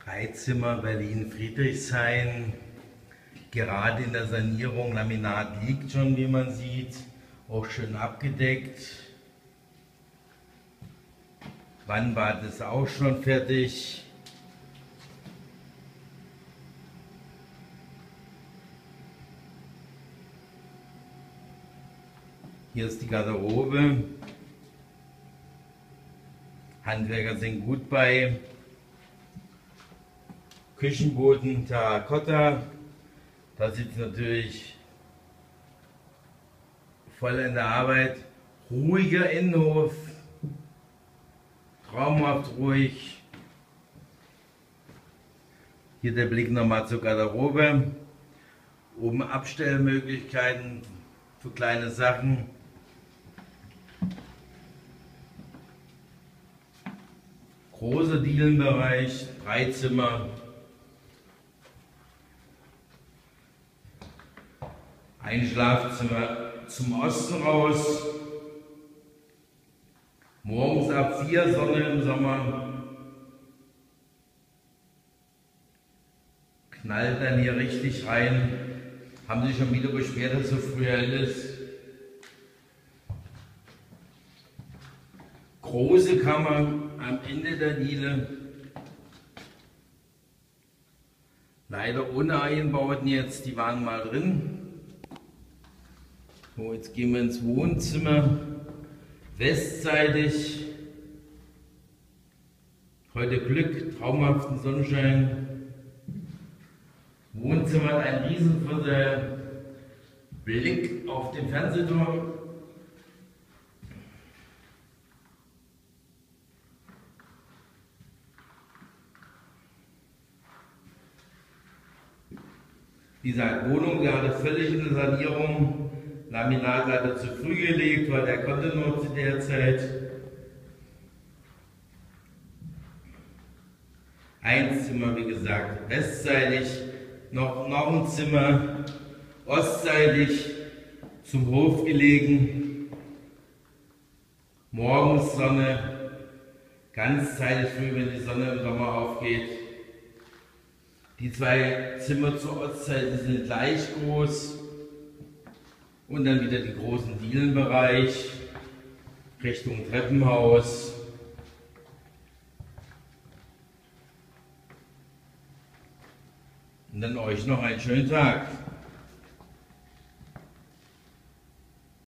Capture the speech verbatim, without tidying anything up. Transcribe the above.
Dreizimmer Berlin-Friedrichshain, gerade in der Sanierung. Laminat liegt schon, wie man sieht, auch schön abgedeckt. Wannbad ist auch schon fertig. Hier ist die Garderobe. Handwerker sind gut bei. Küchenboden Terrakotta. Da sitzt natürlich voll in der Arbeit. Ruhiger Innenhof. Traumhaft ruhig. Hier der Blick nochmal zur Garderobe. Oben Abstellmöglichkeiten für kleine Sachen. Großer Dielenbereich, drei Zimmer. Ein Schlafzimmer zum Osten raus. Morgens ab vier Sonne im Sommer. Knallt dann hier richtig rein. Haben sich schon wieder beschwert, dass es so früh hell ist. Große Kammer am Ende der Diele. Leider ohne Einbauten jetzt, die waren mal drin. So, jetzt gehen wir ins Wohnzimmer. Westseitig. Heute Glück, traumhaften Sonnenschein. Wohnzimmer hat einen Riesenvorteil. Blick auf den Fernsehturm. Wie gesagt, Wohnung gerade völlig in der Sanierung. Laminat leider zu früh gelegt, weil der konnte nur zu der Zeit. Ein Zimmer, wie gesagt, westseitig, noch, noch ein Zimmer ostseitig zum Hof gelegen. Morgens Sonne, ganz zeitig früh, wenn die Sonne im Sommer aufgeht. Die zwei Zimmer zur Ostseite sind gleich groß. Und dann wieder die großen Dielenbereich Richtung Treppenhaus. Und dann euch noch einen schönen Tag.